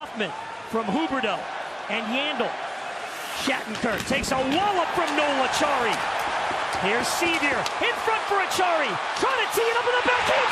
From Huberdeau and Yandle. Shattenkirk takes a wallop from Noel Acciari. Here's Sevier in front for Acciari. Trying to tee it up in the backhand.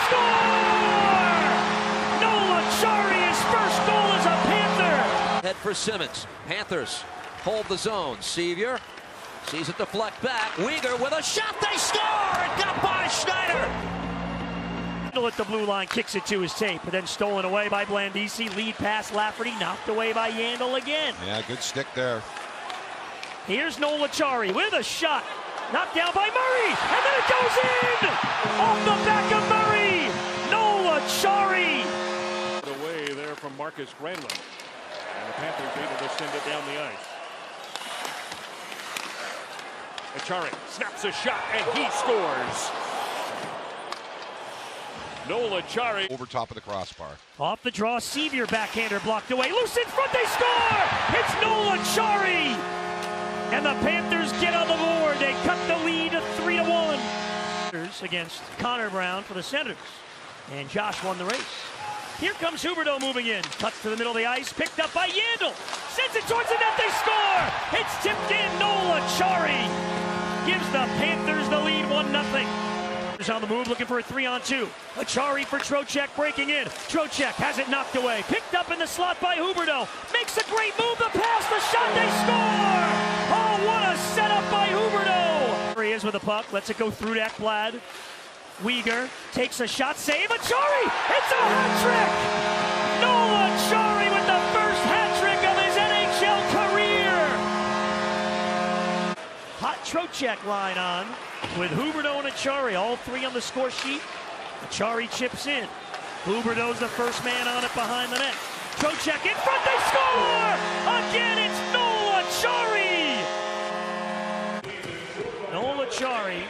Score! Noel Acciari, his first goal as a Panther. Head for Simmons. Panthers hold the zone. Sevier sees it deflect back. Weegar with a shot. They score! It got by Schneider. At the blue line, kicks it to his tape, but then stolen away by Blandisi. Lead pass Lafferty, knocked away by Yandle again. Yeah, good stick there. Here's Noel Acciari with a shot. Knocked down by Murray, and then it goes in! Off the back of Murray! Noel Acciari! Away there from Marcus Granlund. And the Panthers able to send it down the ice. Acciari snaps a shot, and he scores! Noel Acciari Over top of the crossbar. Off the draw, Sevier backhander blocked away. Loose in front, they score! It's Noel Acciari! And the Panthers get on the board. They cut the lead to 3-1. Against Connor Brown for the Senators. And Josh won the race. Here comes Huberdeau moving in. Cuts to the middle of the ice, picked up by Yandle. Sends it towards the net, they score! It's tipped in, Noel Acciari gives the Panthers the lead 1-0. On the move, looking for a 3-on-2. Acciari for Trocheck breaking in. Trocheck has it knocked away. Picked up in the slot by Huberdeau. Makes a great move. The pass, the shot, they score! Oh, what a setup by Huberdeau! Here he is with the puck. Lets it go through to Ekblad. Weegar takes a shot. Save. Acciari! It's a hat trick! Noel Acciari with the first hat trick of his NHL career! Hot Trocheck line on with Huberdeau and Acciari, all three on the score sheet. Acciari chips in. Huberdeau's the first man on it behind the net. Trocheck in front, they score! Again, it's Noel Acciari! Noel Acciari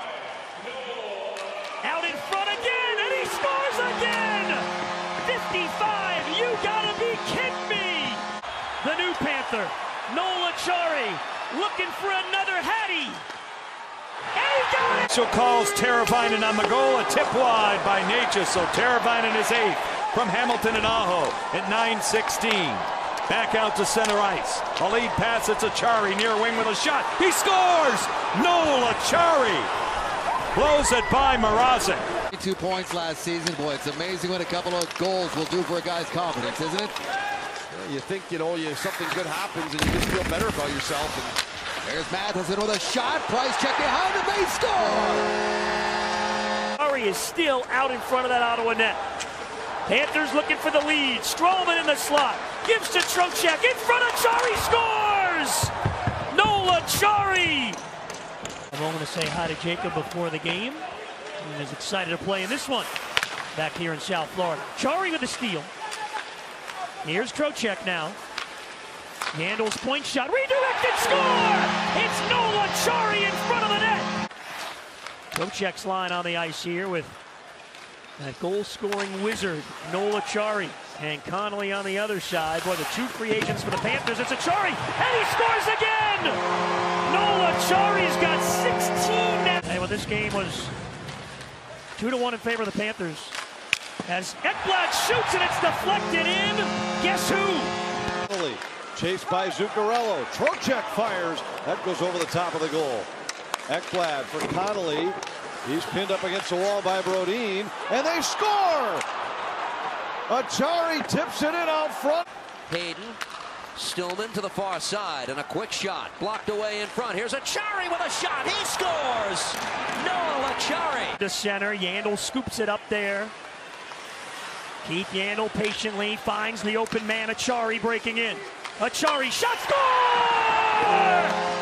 out in front again, and he scores again! 55, you gotta be kidding me! The new Panther, Noel Acciari, looking for another Hattie. So calls Teravainen on the goal, a tip wide by Necas, so Teravainen is 8th from Hamilton and Aho at 9:16. Back out to center ice. A lead pass, it's Acciari near wing with a shot. He scores! Noel Acciari blows it by Mrazek. 2 points last season. Boy, it's amazing what a couple of goals will do for a guy's confidence, isn't it? Yeah, you think, something good happens and you just feel better about yourself. And there's Matheson with a shot. Price check behind him. They score! Murray is still out in front of that Ottawa net. Panthers looking for the lead. Stroman in the slot. Gives to Trocheck. In front of Acciari. Scores! Noel Acciari! A moment to say hi to Jacob before the game. He is excited to play in this one. Back here in South Florida. Acciari with the steal. Here's Trocheck now. Yandle's point shot, redirected, score! It's Noel Acciari in front of the net! Trocheck's line on the ice here with that goal-scoring wizard, Noel Acciari. And Connolly on the other side. Boy, the two free agents for the Panthers, it's Acciari, and he scores again! Noel Acciari's got 16 net. Hey, well, this game was 2-1 in favor of the Panthers. As Ekblad shoots and it's deflected in, guess who? Chased by Zuccarello. Trocheck fires. That goes over the top of the goal. Ekblad for Connolly. He's pinned up against the wall by Brodin. And they score! Acciari tips it in out front. Hayden, Stillman to the far side, and a quick shot. Blocked away in front. Here's Acciari with a shot. He scores! Noel Acciari. The center, Yandle scoops it up there. Keith Yandle patiently finds the open man, Acciari breaking in. Acciari shot, score!